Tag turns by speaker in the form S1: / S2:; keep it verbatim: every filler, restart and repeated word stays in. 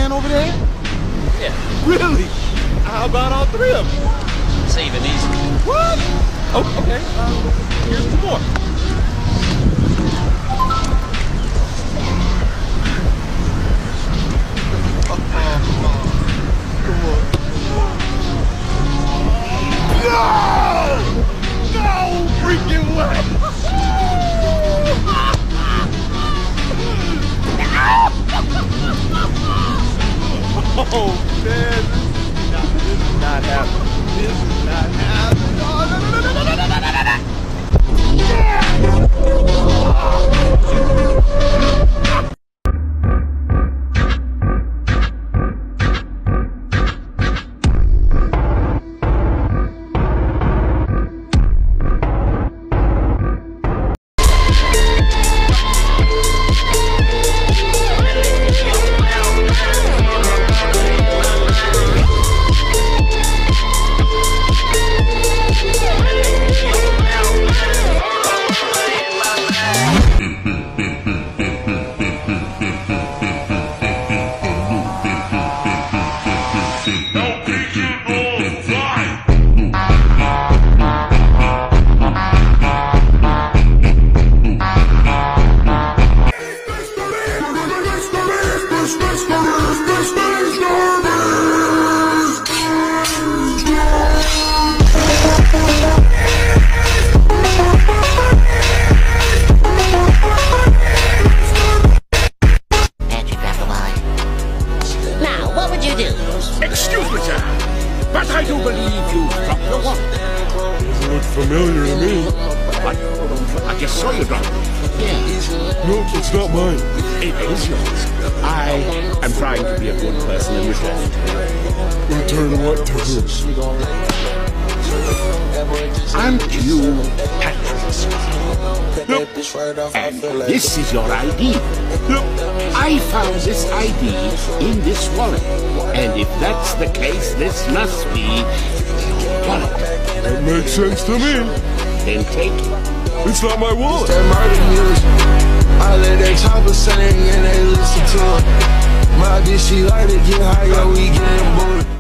S1: man over there?
S2: Yeah.
S1: Really? How about all three of them?
S2: It's even easier.
S1: What? Oh, okay. Uh, here's two more. Oh, come on. Come on. No! No freaking way! Oh man, this is not happening. This is not happening. Oh, no, no, no, no, no, no, no, no, no.
S3: Excuse me, sir, but I do believe you dropped your wallet.
S4: Doesn't look familiar to me.
S3: What? I just saw you drop it.
S4: Yeah. No, it's not mine.
S3: It is yours. I am trying to be a good person and return it.
S4: Return what to who?
S3: Aren't you Patrick's?
S4: Yep.
S3: And this is your I D.
S4: Yep.
S3: I found this I D in this wallet. And if that's the case, this must be your wallet.
S4: That makes sense to me.
S3: Then take it.
S4: It's not my wallet.
S5: That murder music. I let that chopper sing and they listen to it. My bitch, she like to get high, yo, we getting booted.